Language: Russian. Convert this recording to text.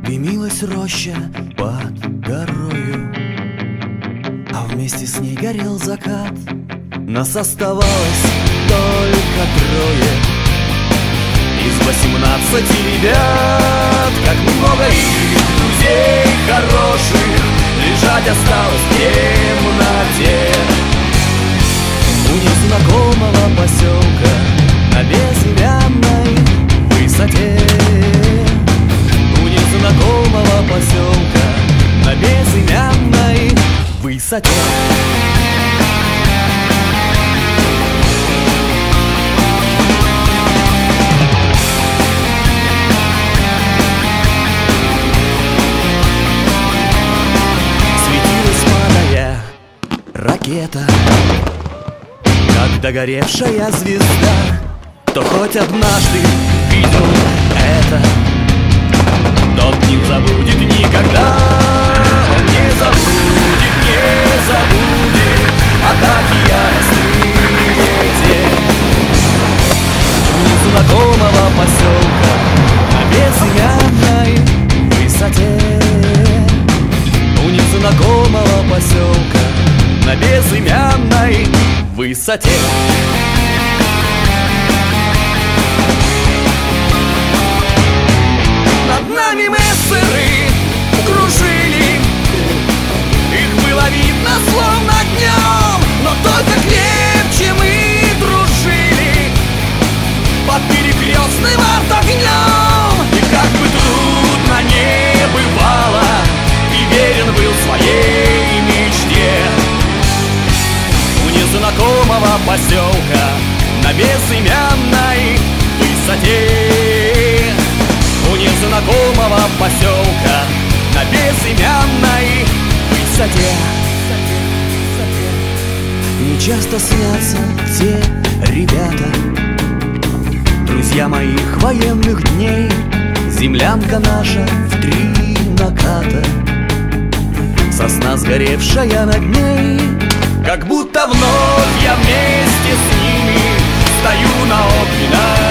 Дымилась роща под горою, а вместе с ней горел закат. Нас оставалось только трое из 18 ребят. Как много их друзей хороших лежать осталось в темноте у незнакомого поселка на безымянной высоте. У незнакомого поселка на безымянной высоте. Светилась молодая ракета, как догоревшая звезда. Кто хоть однажды видел это, тот не забудет никогда. Он не забудет, не забудет атаки яростные те. У незнакомого поселка на безымянной высоте. У незнакомого поселка на безымянной высоте. Над нами мессеры кружили, их было видно словно днем, но только крепче мы дружили под перекрестным артогнем. И как бы трудно не бывало, и верен был своей мечте. У незнакомого поселка на безымянной высоте. У незнакомого поселка на безымянной высоте. Не часто снятся те ребята, друзья моих военных дней. Землянка наша в 3 наката, сосна сгоревшая над ней. Как будто вновь я вместе с ними стою на огненной